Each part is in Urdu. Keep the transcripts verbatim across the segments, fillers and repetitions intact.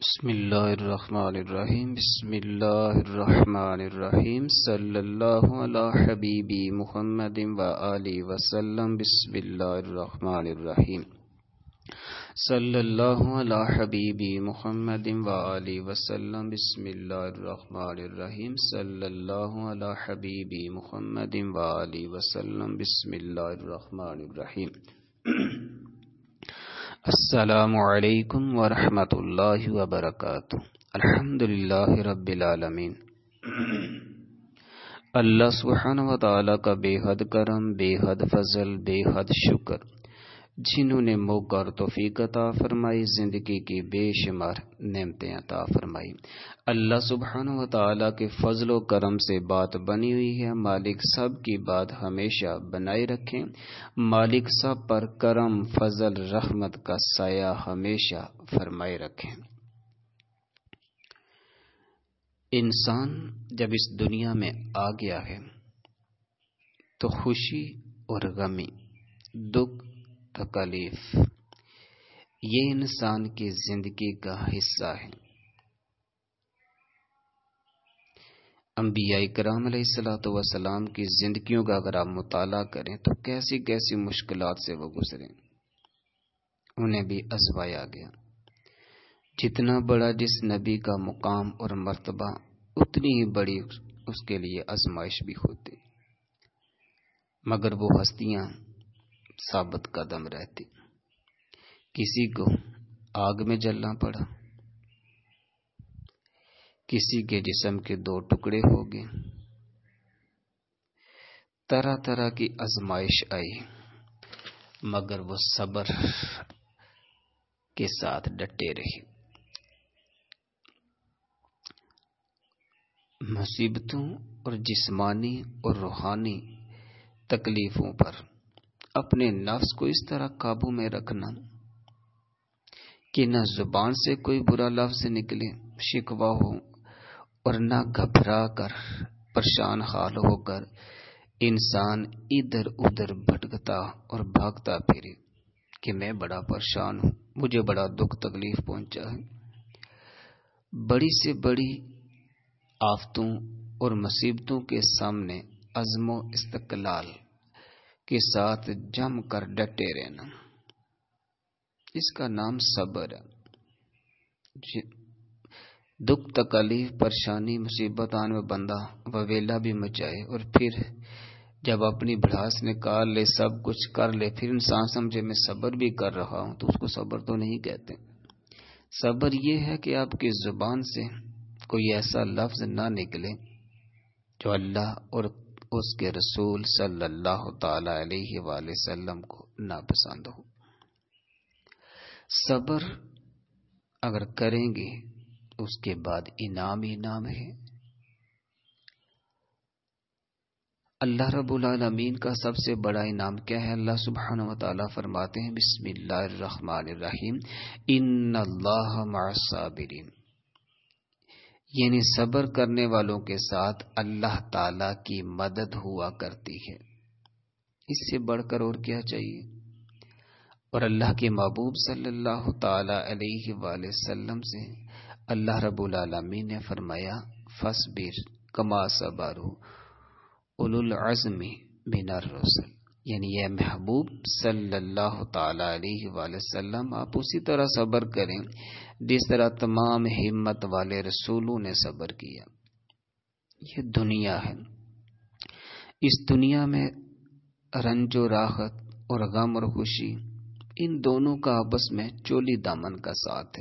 بسم اللہ الرحمن الرحیم بسم اللہ الرحمن الرحیم صلی اللہ علی حبیبی محمد و آلہ وسلم بسم اللہ الرحمن الرحیم صلی اللہ علی حبیبی محمد و آلہ وسلم بسم اللہ الرحمن الرحیم صلی اللہ علی حبیبی محمد و آلہ وسلم بسم اللہ الرحمن الرحیم السلام علیکم ورحمۃ اللہ وبرکاتہ۔ الحمدللہ رب العالمین۔ اللہ سبحانہ و تعالیٰ کا بے حد کرم، بے حد فضل، بے حد شکر، جنہوں نے موقع اور توفیق عطا فرمائی، زندگی کی بے شمار نعمتیں عطا فرمائی۔ اللہ سبحانہ و تعالیٰ کے فضل و کرم سے بات بنی ہوئی ہے۔ مالک سب کی بات ہمیشہ بنائے رکھیں، مالک سب پر کرم، فضل، رحمت کا سایہ ہمیشہ فرمائے رکھیں۔ انسان جب اس دنیا میں آ گیا ہے تو خوشی اور غمی، دکھ، تکلیف، یہ انسان کی زندگی کا حصہ ہے۔ انبیاء کرام علیہ الصلوۃ والسلام کی زندگیوں کا اگر آپ مطالعہ کریں تو کیسی کیسی مشکلات سے وہ گزرے، انہیں بھی آزمایا گیا۔ جتنا بڑا جس نبی کا مقام اور مرتبہ، اتنی ہی بڑی اس کے لیے آزمائش بھی ہوتی، مگر وہ ہستیاں ثابت قدم رہتی۔ کسی کو آگ میں جلنا پڑا، کسی کے جسم کے دو ٹکڑے ہو گئے، طرح طرح کی آزمائش آئی، مگر وہ صبر کے ساتھ ڈٹے رہے۔ مصیبتوں اور جسمانی اور روحانی تکلیفوں پر اپنے نفس کو اس طرح قابو میں رکھنا کہ نہ زبان سے کوئی برا لفظ نکلے، شکوہ ہو، اور نہ گھبرا کر پریشان حال ہو کر انسان ادھر ادھر بھٹکتا اور بھاگتا پھرے کہ میں بڑا پریشان ہوں، مجھے بڑا دکھ تکلیف پہنچا ہے۔ بڑی سے بڑی آفتوں اور مصیبتوں کے سامنے عزم و استقلال کے ساتھ جم کر ڈٹے رہنا، اس کا نام صبر ہے۔ دکھ تکلیف پریشانی مصیبت آنے میں بندہ وویلا بھی مچائے اور پھر جب اپنی بھڑاس نکال لے، سب کچھ کر لے، پھر انسان سمجھے میں صبر بھی کر رہا ہوں، تو اس کو صبر تو نہیں کہتے۔ صبر یہ ہے کہ آپ کی زبان سے کوئی ایسا لفظ نہ نکلے جو اللہ اور اس کے رسول صلی اللہ تعالی علیہ وآلہ وسلم کو ناپسند ہو۔ صبر اگر کریں گے اس کے بعد انعام ہی انعام ہے۔ اللہ رب العالمین کا سب سے بڑا انعام کیا ہے؟ اللہ سبحانہ و تعالیٰ فرماتے ہیں بسم اللہ الرحمن الرحیم ان اللہ مع الصابرین، یعنی صبر کرنے والوں کے ساتھ اللہ تعالیٰ کی مدد ہوا کرتی ہے۔ اس سے بڑھ کر اور کیا چاہیے؟ اور اللہ کے محبوب صلی اللہ تعالی علیہ وآلہ وسلم سے اللہ رب العالمین نے فرمایا فاصبر کما صبر اولو العزم من الرسل، یعنی یہ محبوب صلی اللہ تعالی علیہ وآلہ وسلم آپ اسی طرح صبر کریں جس طرح تمام ہمت والے رسولوں نے صبر کیا۔ یہ دنیا ہے، اس دنیا میں رنج و راحت اور غم اور خوشی، ان دونوں کا آپس میں چولی دامن کا ساتھ ہے۔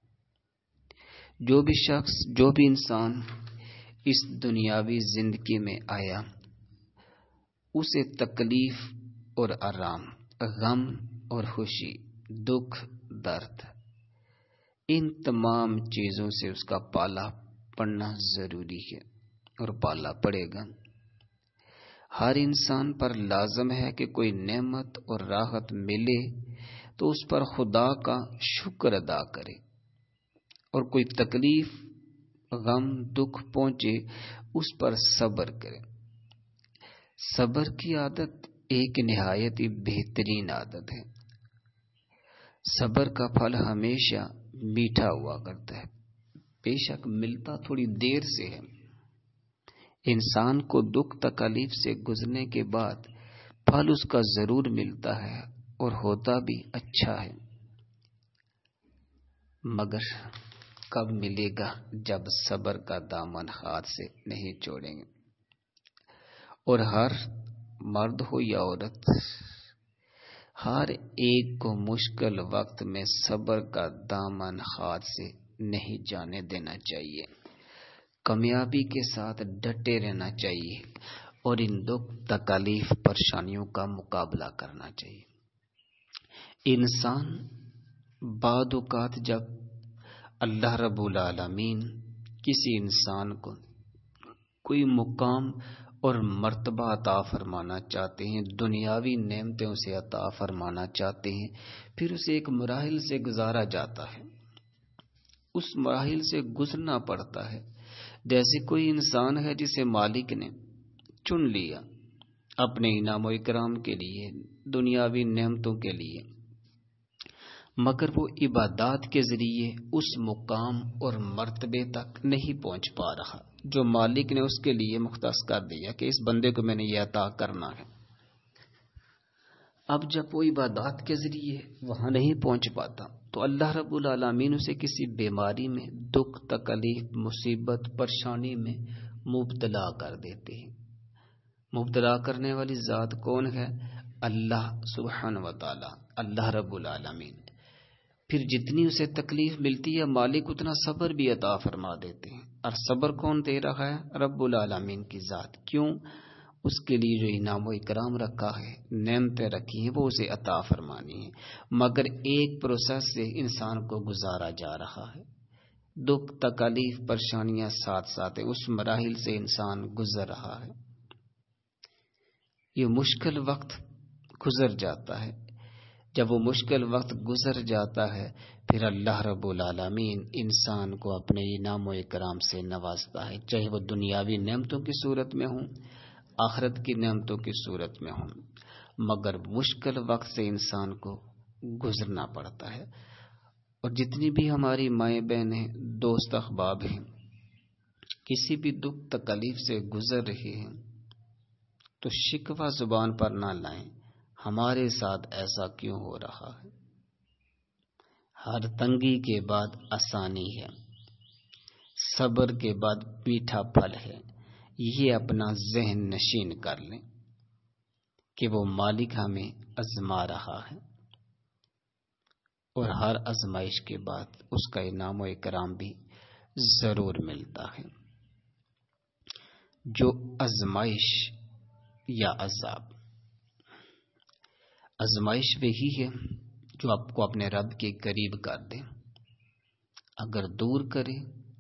جو بھی شخص، جو بھی انسان اس دنیاوی زندگی میں آیا، اسے تکلیف اور آرام، غم اور خوشی، دکھ، درد، ان تمام چیزوں سے اس کا پالا پڑنا ضروری ہے اور پالا پڑے گا۔ ہر انسان پر لازم ہے کہ کوئی نعمت اور راحت ملے تو اس پر خدا کا شکر ادا کرے، اور کوئی تکلیف، غم، دکھ پہنچے اس پر صبر کرے۔ صبر کی عادت ایک نہایت ہی بہترین عادت ہے۔ صبر کا پھل ہمیشہ میٹھا ہوا کرتا ہے۔ بے شک ملتا تھوڑی دیر سے ہے، انسان کو دکھ تکلیف سے گزرنے کے بعد پھل اس کا ضرور ملتا ہے اور ہوتا بھی اچھا ہے، مگر کب ملے گا؟ جب صبر کا دامن ہاتھ سے نہیں چھوڑیں گے۔ اور ہر مرد ہو یا عورت، ہر ایک کو مشکل وقت میں صبر کا دامن ہاتھ سے نہیں جانے دینا چاہیے، کامیابی کے ساتھ ڈٹے رہنا چاہیے اور ان دکھ تکلیف پریشانیوں کا مقابلہ کرنا چاہیے۔ انسان بعض اوقات جب اللہ رب العالمین کسی انسان کو کوئی مقام اور مرتبہ عطا فرمانا چاہتے ہیں، دنیاوی نعمتیں اسے عطا فرمانا چاہتے ہیں، پھر اسے ایک مراحل سے گزارا جاتا ہے، اس مراحل سے گزرنا پڑتا ہے۔ جیسے کوئی انسان ہے جسے مالک نے چن لیا اپنے انعام و اکرام کے لیے، دنیاوی نعمتوں کے لیے، مگر وہ عبادات کے ذریعے اس مقام اور مرتبے تک نہیں پہنچ پا رہا جو مالک نے اس کے لیے مختص کر دیا کہ اس بندے کو میں نے یہ عطا کرنا ہے۔ اب جب وہ عبادات کے ذریعے وہاں نہیں پہنچ پاتا تو اللہ رب العالمین اسے کسی بیماری میں، دکھ تکلیف مصیبت پریشانی میں مبتلا کر دیتے ہیں۔ مبتلا کرنے والی ذات کون ہے؟ اللہ سبحانہ و تعالی، اللہ رب العالمین۔ پھر جتنی اسے تکلیف ملتی ہے مالک اتنا صبر بھی عطا فرما دیتے ہیں، اور صبر کون دے رہا ہے؟ رب العالمین کی ذات۔ کیوں؟ اس کے لیے جو انعام و اکرام رکھا ہے، نعمتیں رکھی ہیں، وہ اسے عطا فرمانی ہے، مگر ایک پروسیس سے انسان کو گزارا جا رہا ہے، دکھ تکلیف پریشانیاں ساتھ ساتھ ہیں، اس مراحل سے انسان گزر رہا ہے۔ یہ مشکل وقت گزر جاتا ہے، جب وہ مشکل وقت گزر جاتا ہے پھر اللہ رب العالمین انسان کو اپنے انعام و اکرام سے نوازتا ہے، چاہے وہ دنیاوی نعمتوں کی صورت میں ہوں، آخرت کی نعمتوں کی صورت میں ہوں، مگر مشکل وقت سے انسان کو گزرنا پڑتا ہے۔ اور جتنی بھی ہماری مائیں بہنیں، دوست احباب ہیں، کسی بھی دکھ تکلیف سے گزر رہے ہیں تو شکوہ زبان پر نہ لائیں، ہمارے ساتھ ایسا کیوں ہو رہا ہے؟ ہر تنگی کے بعد آسانی ہے، صبر کے بعد میٹھا پھل ہے، یہ اپنا ذہن نشین کر لیں کہ وہ مالک ہمیں آزما رہا ہے، اور ہر آزمائش کے بعد اس کا انعام و اکرام بھی ضرور ملتا ہے۔ جو آزمائش یا عذاب، آزمائش وہی ہے جو آپ کو اپنے رب کے قریب کر دے، اگر دور کرے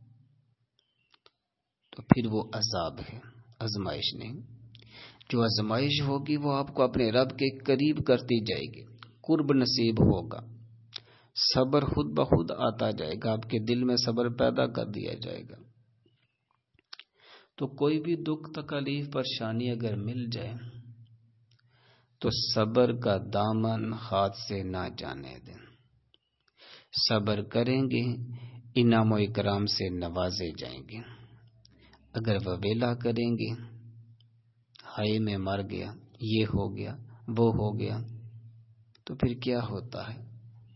تو پھر وہ عذاب ہے، آزمائش نہیں۔ جو آزمائش ہوگی وہ آپ کو اپنے رب کے قریب کرتی جائے گی، قرب نصیب ہوگا، صبر خود بخود آتا جائے گا، آپ کے دل میں صبر پیدا کر دیا جائے گا۔ تو کوئی بھی دکھ تکلیف پریشانی اگر مل جائے تو صبر کا دامن ہاتھ سے نہ جانے دیں، صبر کریں گے انعام و اکرام سے نوازے جائیں گے۔ اگر وبیلا کریں گے، ہائے میں مر گیا، یہ ہو گیا، وہ ہو گیا، تو پھر کیا ہوتا ہے؟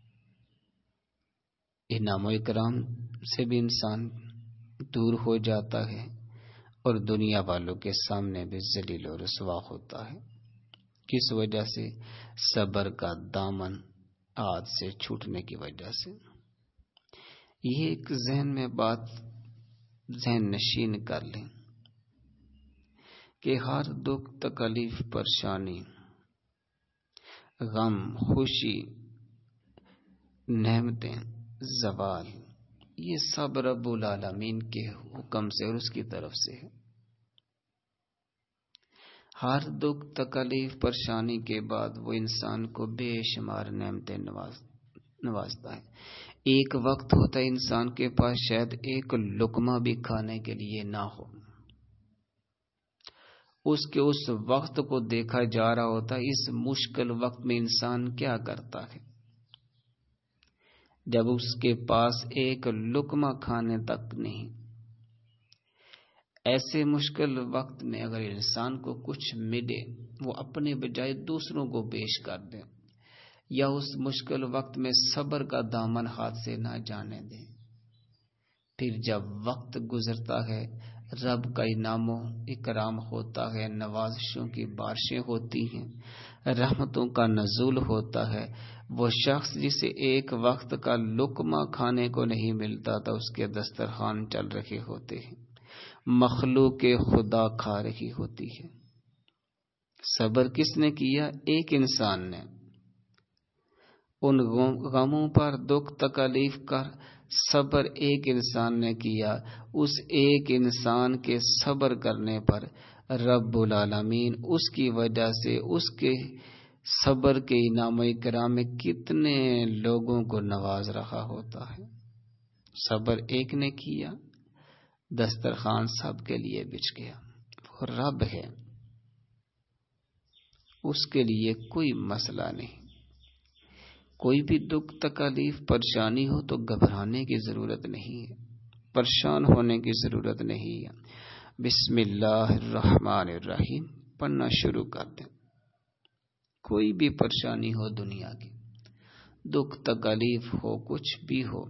انعام و اکرام سے بھی انسان دور ہو جاتا ہے اور دنیا والوں کے سامنے بھی ذلیل و رسوا ہوتا ہے۔ کس وجہ سے؟ صبر کا دامن ہاتھ سے چھوٹنے کی وجہ سے۔ یہ ایک ذہن میں بات ذہن نشین کر لیں کہ ہر دکھ تکلیف پریشانی، غم خوشی نعمتیں زوال، یہ سب رب العالمین کے حکم سے اور اس کی طرف سے ہے۔ ہر دکھ تکلیف پریشانی کے بعد وہ انسان کو بے شمار نعمتیں نواز نوازتا ہے۔ ایک وقت ہوتا ہے انسان کے پاس شاید ایک لقمہ بھی کھانے کے لیے نہ ہو، اس کے اس وقت کو دیکھا جا رہا ہوتا ہے۔ اس مشکل وقت میں انسان کیا کرتا ہے؟ جب اس کے پاس ایک لقمہ کھانے تک نہیں۔ ایسے مشکل وقت میں اگر انسان کو کچھ ملے وہ اپنے بجائے دوسروں کو پیش کر دے، یا اس مشکل وقت میں صبر کا دامن ہاتھ سے نہ جانے دے، پھر جب وقت گزرتا ہے رب کا انعام و اکرام ہوتا ہے، نوازشوں کی بارشیں ہوتی ہیں، رحمتوں کا نزول ہوتا ہے، وہ شخص جسے ایک وقت کا لقمہ کھانے کو نہیں ملتا تھا اس کے دسترخوان چل رہے ہوتے ہیں، مخلوق خدا کھا رہی ہوتی ہے۔ صبر کس نے کیا؟ ایک انسان نے۔ ان غموں پر دکھ تکلیف کر صبر ایک انسان نے کیا، اس ایک انسان کے صبر کرنے پر رب العالمین اس کی وجہ سے اس کے صبر کے انعام و اکرام میں کتنے لوگوں کو نواز رہا ہوتا ہے۔ صبر ایک نے کیا، دسترخوان سب کے لیے بچھ گیا۔ وہ رب ہے، اس کے لیے کوئی مسئلہ نہیں۔ کوئی بھی دکھ تکلیف پریشانی ہو تو گھبرانے کی ضرورت نہیں ہے، پریشان ہونے کی ضرورت نہیں ہے۔ بسم اللہ الرحمن الرحیم پڑھنا شروع کر دیں۔ کوئی بھی پریشانی ہو دنیا کی، دکھ تکلیف ہو، کچھ بھی ہو،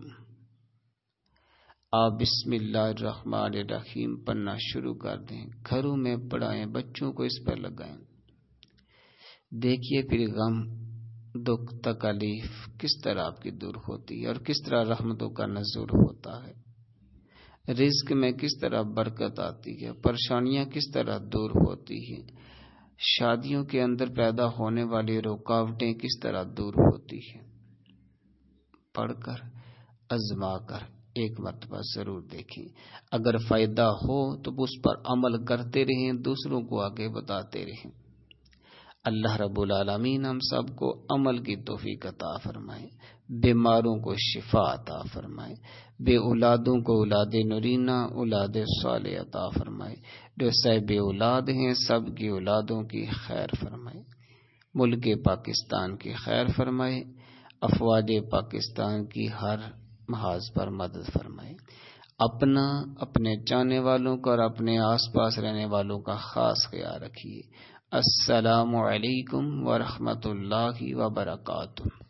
آپ بسم اللہ الرحمن الرحیم پڑھنا شروع کر دیں۔ گھروں میں پڑھائیں، بچوں کو اس پر لگائیں، دیکھیے پھر غم دکھ تکلیف کس طرح آپ کی دور ہوتی ہے اور کس طرح رحمتوں کا نزول ہوتا ہے، رزق میں کس طرح برکت آتی ہے، پریشانیاں کس طرح دور ہوتی ہیں، شادیوں کے اندر پیدا ہونے والی رکاوٹیں کس طرح دور ہوتی ہیں۔ پڑھ کر آزما کر ایک مرتبہ ضرور دیکھیں، اگر فائدہ ہو تو اس پر عمل کرتے رہیں، دوسروں کو آگے بتاتے رہیں۔ اللہ رب العالمین ہم سب کو عمل کی توفیق عطا فرمائے، بیماروں کو شفا عطا فرمائے، بے اولادوں کو اولاد نورینہ اولاد صالح عطا فرمائے، جو صاحب اولاد ہیں سب کی اولادوں کی خیر فرمائے، ملک پاکستان کی خیر فرمائے، افواج پاکستان کی ہر محاذ پر مدد فرمائے، اپنا، اپنے چاہنے والوں کا اور اپنے آس پاس رہنے والوں کا خاص خیال رکھیے۔ السلام علیکم ورحمۃ اللہ وبرکاتہ۔